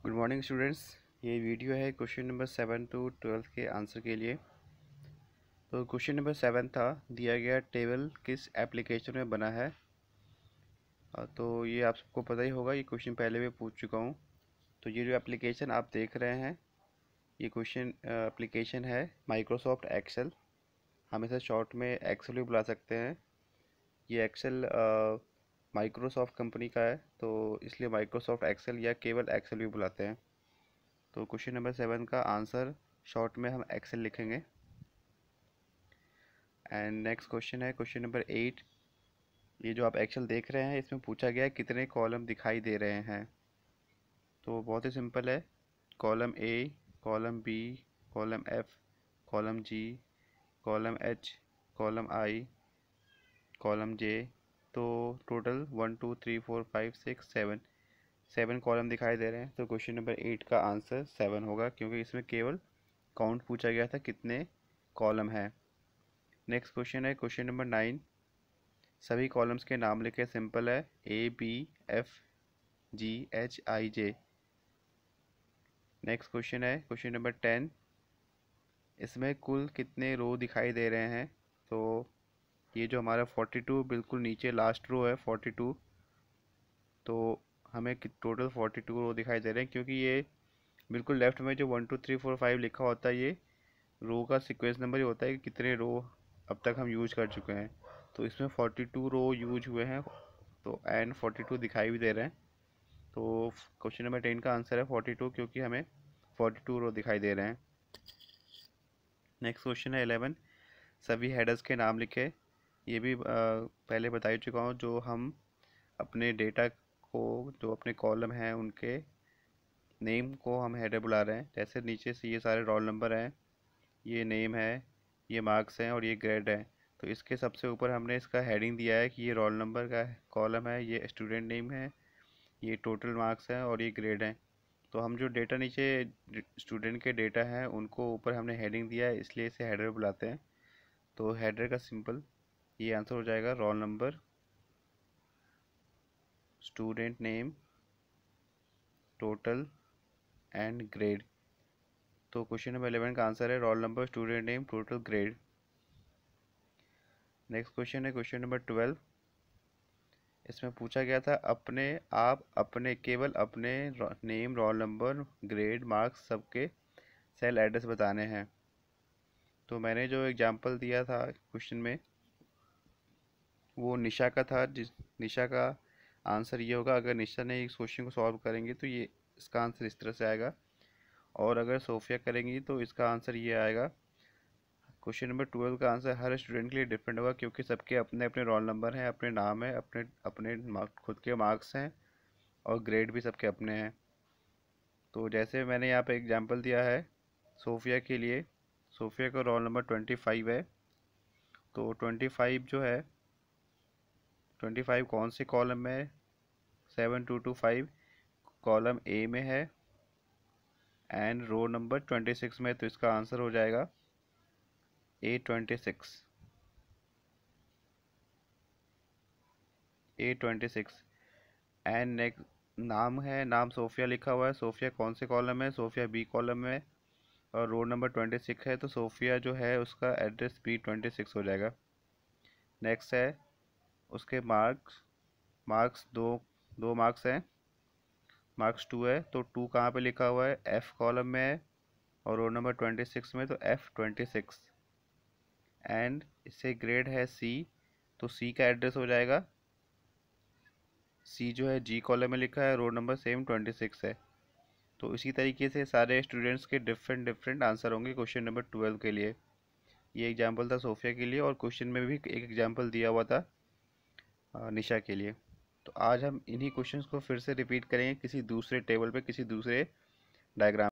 Good morning students. ये video है question number 7 to 12 के आंसर के लिए। तो क्वेश्चन नंबर 7 था, दिया गया टेबल किस एप्लीकेशन में बना है। तो ये आप सबको पता ही होगा, ये क्वेश्चन पहले भी पूछ चुका हूँ। तो ये जो एप्लीकेशन आप देख रहे हैं, ये क्वेश्चन एप्लीकेशन है माइक्रोसॉफ्ट एक्सेल। हम इसे शॉर्ट में एक्सेल भी बुला सकते हैं। ये एक्सेल माइक्रोसॉफ्ट कंपनी का है, तो इसलिए माइक्रोसॉफ्ट एक्सेल या केवल एक्सेल भी बुलाते हैं। तो क्वेश्चन नंबर 7 का आंसर शॉर्ट में हम एक्सेल लिखेंगे। एंड नेक्स्ट क्वेश्चन है क्वेश्चन नंबर 8। ये जो आप एक्सेल देख रहे हैं, इसमें पूछा गया है कितने कॉलम दिखाई दे रहे हैं। तो बहुत ही सिंपल है, column A, column B, column F, column G, column H, column I, column J. तो टोटल 1 2 3 4 5 6 7 कॉलम दिखाई दे रहे हैं। तो क्वेश्चन नंबर 8 का आंसर 7 होगा, क्योंकि इसमें केवल काउंट पूछा गया था कितने कॉलम हैं। नेक्स्ट क्वेश्चन है क्वेश्चन नंबर 9। सभी कॉलम्स के नाम लिखे, सिंपल है, A B F G H I J. Next question है क्वेश्चन नंबर 10। इसमें कुल कितने रो दिखाई दे रहे हैं। तो ये जो हमारा 42 बिल्कुल नीचे लास्ट रो है 42। तो हमें टोटल 42 रो दिखाई दे रहे हैं, क्योंकि ये बिल्कुल लेफ्ट में जो 1 2 3 4 5 लिखा होता है, ये रो का सीक्वेंस नंबर ही होता है कि कितने रो अब तक हम यूज कर चुके हैं। तो इसमें 42 रो यूज हुए हैं, तो एंड 42 दिखाई भी दे रहे हैं। तो क्वेश्चन नंबर 10 का आंसर है 42, क्योंकि हमें 42 रो दिखाई दे रहे हैं। नेक्स्ट क्वेश्चन है 11। सभी हेडर्स के नाम लिखे। ये भी पहले बता ही चुका हूँ, जो हम अपने डेटा को, जो अपने कॉलम हैं उनके नेम को हम हेडर बुला रहे हैं। जैसे नीचे से ये सारे रोल नंबर हैं, ये नेम है, ये मार्क्स हैं और ये ग्रेड है। तो इसके सबसे ऊपर हमने इसका हेडिंग दिया है कि ये रोल नंबर का कॉलम है, ये स्टूडेंट नेम है, ये टोटल मार्क्स हैं और ये ग्रेड है। तो हम जो डेटा नीचे स्टूडेंट के डेटा हैं उनको ऊपर हमने हेडिंग दिया है, इसलिए इसे हेडर बुलाते हैं। तो हेडर का सिंपल ये आंसर हो जाएगा, roll number, student name, total and grade. तो क्वेश्चन नंबर 11 का आंसर है roll number, student name, total, grade. Next question है क्वेश्चन नंबर 12। इसमें पूछा गया था आप अपने केवल अपने name, roll number, grade, marks सबके सेल एड्रेस बताने हैं। तो मैंने जो एग्जांपल दिया था क्वेश्चन में, वो निशा का था। जिस निशा का आंसर ये होगा, अगर निशा ने इस क्वेश्चन को सॉल्व करेंगे तो ये इसका आंसर इस तरह से आएगा, और अगर सोफिया करेंगी तो इसका आंसर ये आएगा। क्वेश्चन नंबर 12 का आंसर हर स्टूडेंट के लिए डिफरेंट होगा, क्योंकि सबके अपने अपने रोल नंबर हैं, अपने नाम है, अपने अपने खुद के मार्क्स हैं और ग्रेड भी सबके अपने हैं। तो जैसे मैंने यहाँ पे एग्जांपल दिया है सोफिया के लिए, सोफिया का रोल नंबर 25 है। तो 25 जो है, 25 कौन से कॉलम में है, 7225 कॉलम ए में है एंड रो नंबर 26 में। तो इसका आंसर हो जाएगा A26। एंड नेक्स्ट नाम है, नाम सोफिया लिखा हुआ है, सोफिया कौन से कॉलम में, सोफिया बी कॉलम में, और रोड नंबर 26 है। तो सोफिया जो है उसका एड्रेस B26 हो जाएगा। नेक्स्ट है उसके मार्क्स, मार्क्स दो मार्क्स हैं, मार्क्स 2 है। तो 2 कहाँ पे लिखा हुआ है, F कॉलम में है और रोड नंबर 26 में, तो F26। एंड इससे ग्रेड है C, तो C का एड्रेस हो जाएगा, C जो है G कॉलम में लिखा है, रोड नंबर सेम 26 है। तो इसी तरीके से सारे स्टूडेंट्स के डिफरेंट डिफरेंट आंसर होंगे क्वेश्चन नंबर 12 के लिए। ये एग्जांपल था सोफिया के लिए, और क्वेश्चन में भी एक एग्जांपल दिया हुआ था निशा के लिए। तो आज हम इन्हीं क्वेश्चंस को फिर से रिपीट करेंगे किसी दूसरे टेबल पे, किसी दूसरे डायग्राम।